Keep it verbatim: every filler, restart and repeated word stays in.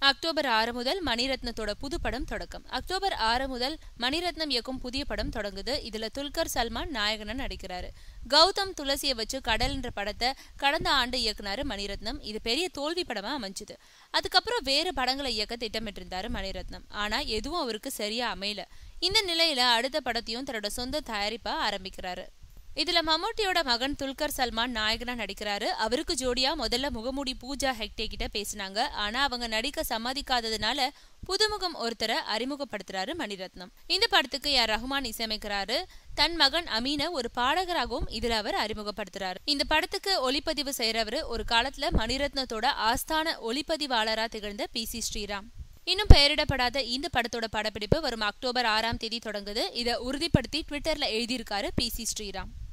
October ஆறு முதல் மணிரத்னத்தோட புது படம் தொடக்கம். அக்டோபர் ஆறு முதல் மணிரத்னம் இயக்கும் புதிய படம் தொடங்குது. இதுல துல்கர் சல்மான் நாயகனா நடிக்கிறாரு. கௌதம் துளசியை வச்சு கடல் என்ற படத்தை கடந்த ஆண்டு இயக்குனாரு மணிரத்னம். இது பெரிய தோல்வி படமா அமைஞ்சது. அதுக்கப்புறம் வேறு படங்களை இயக்க திட்டமிட்டிருந்தாரு மணிரத்னம். ஆனா எதுவும் அவருக்கு சரியா அமையல. இந்த நிலையில அடுத்த படத்தையும் தன்னோட சொந்த தயாரிப்பா ஆரம்பிக்கிறாரு. இதுல மம்முட்டியோட மகன் துல்கர் சல்மான் நாயகனா நடிக்கிறாரு. அவருக்கு ஜோடியா முதல்ல முகமூடி பூஜா ஹெக்டே கிட்ட பேசினாங்க. ஆனா அவங்க நடிக்க சம்மதிக்காததுனால புதுமுகம் ஒருத்தரை அறிமுகப்படுத்துறாரு மணிரத்னம். இந்த படத்துக்கு யார் ரஹ்மான் இசையமைக்கிறாரு. தன் மகன் அமீனை ஒரு பாடகராகவும் இதுல அவர் அறிமுகப்படுத்துறாரு. இந்த படத்துக்கு ஒளிப்பதிவு செய்யறவரு ஒரு காலத்துல மணிரத்னத்தோட ஆஸ்தான ஒளிப்பதிவாளரா திகழ்ந்த பி சி ஸ்ரீராம். இன்னும் பெயரிடப்படாத இந்த படத்தோட படப்பிடிப்பு வரும் அக்டோபர் ஆறாம் தேதி தொடங்குது. இதை உறுதிப்படுத்தி ட்விட்டர்ல எழுதியிருக்காரு பி சி ஸ்ரீராம்.